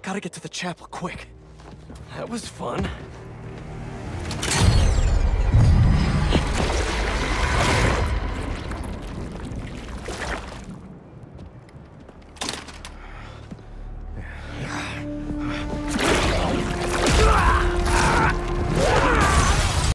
Gotta get to the chapel quick. That was fun.